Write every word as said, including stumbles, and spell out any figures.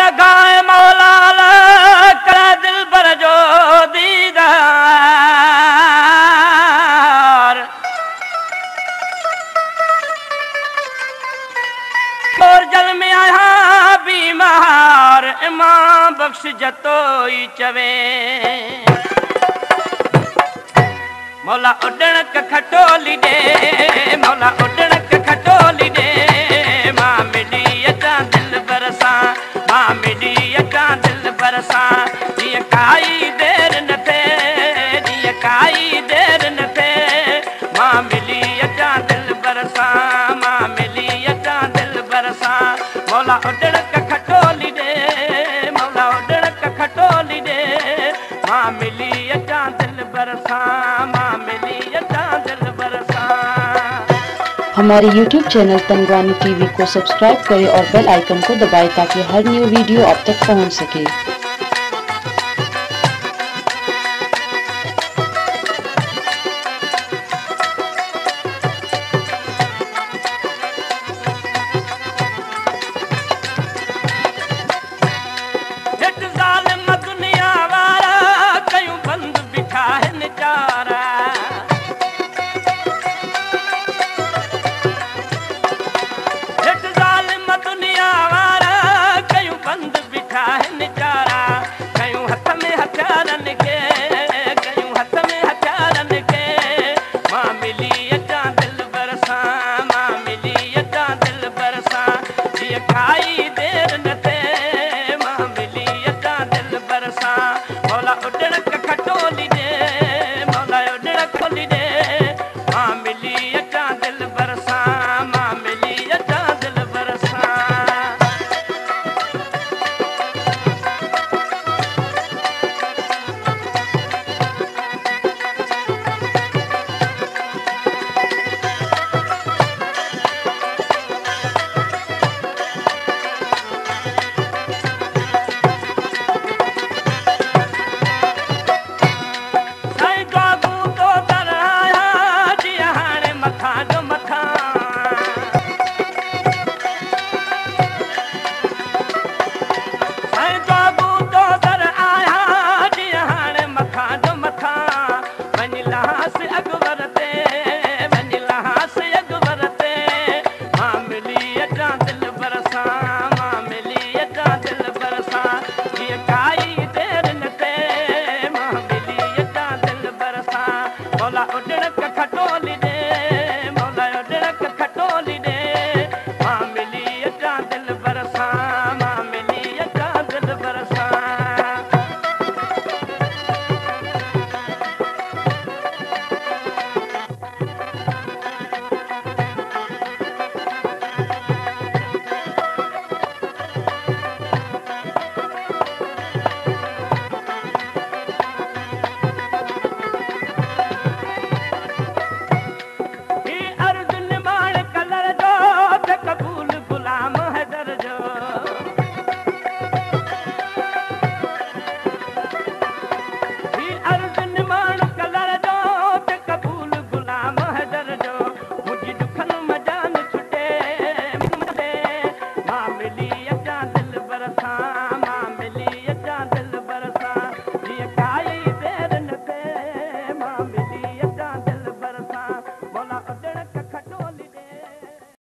गाय मौला कर दिल पर जो दीदार और जल में आया बीमार मां बख्श जतोई चवे मौला उडण खटोली दे मौला उडण खटोली दे मां मिली अचा दिल बरसा मां मिली अचा दिल बरसा जीअं काई देर न थे जीअं काई देर न थे मां मिली अचा दिल बरसा मां मिली अचा दिल बरसा मौला उडण खटोली दे मौला उडण खटोली दे मां मिली अचा दिल बरसा मां मिली अचा दिल बरसा। हमारे यूट्यूब चैनल तनवानी टीवी को सब्सक्राइब करें और बेल आइकन को दबाएं ताकि हर न्यू वीडियो आप तक पहुंच सके।